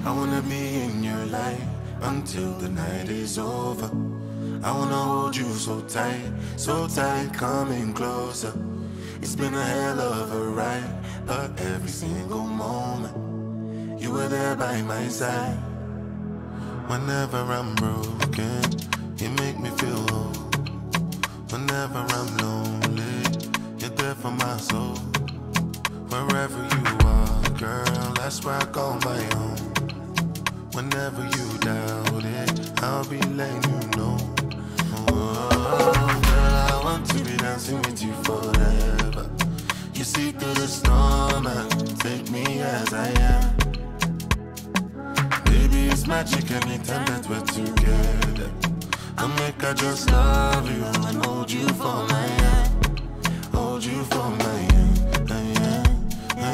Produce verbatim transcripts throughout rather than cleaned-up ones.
I wanna be in your light until the night is over. I wanna hold you so tight, so tight, coming closer. It's been a hell of a ride, but every single moment you were there by my side. Whenever I'm broken, you make me feel whole. Whenever I'm lonely, you're there for my soul. Wherever you are, girl, that's where I call my own. Whenever you doubt it, I'll be letting you know. Oh, girl, I want to be dancing with you forever. You see through the storm and take me as I am. Baby, it's magic anytime that we're together. I'll make I just love you and hold you for my hand. Hold you for my hand, hand,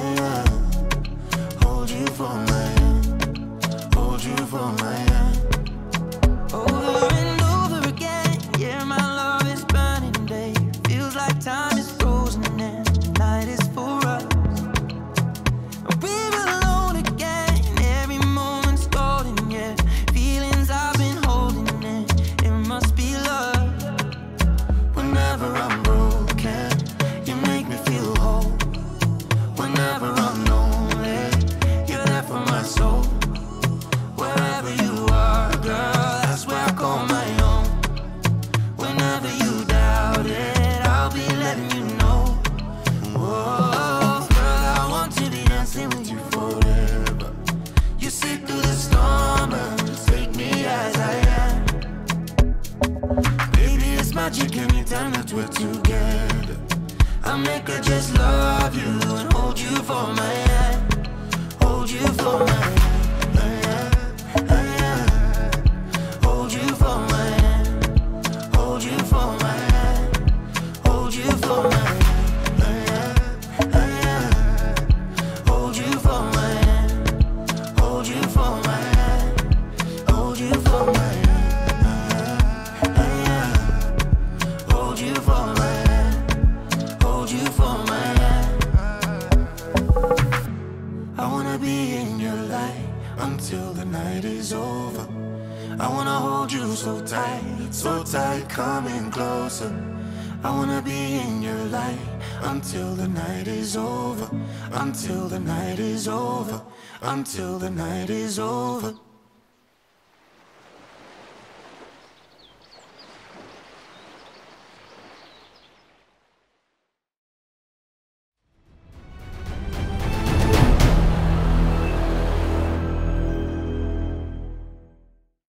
hand. Hold you for my hand. Hold you for my hand. Over and over again, yeah, my love is burning, babe. Feels like time is frozen and the night is for us. We're alone again, every moment's golden, yeah. Feelings I've been holding in, it must be love. Whenever I'm broken, you make me feel whole. Whenever I'm lonely, you're there for my soul. Wherever you are, girl, that's where I call my own. Whenever you doubt it, I'll be letting you know. Whoa, girl, I want to be dancing with you forever. You see through the storm and take me as I am. Baby, it's magic anytime that we're together. I make her just love you and hold you for my hand. Hold you for my hand. Hold you for my hand. Hold you for my hand. Hold you for my hand. Hold you for my hand. Hold you for my hand. Hold you for my hand. Hold you for my hand. Hold you for my hand. I wanna be in your light until the night is over. I wanna hold you so tight, so tight, coming closer. I wanna be in your light until the night is over. Until the night is over. Until the night is over.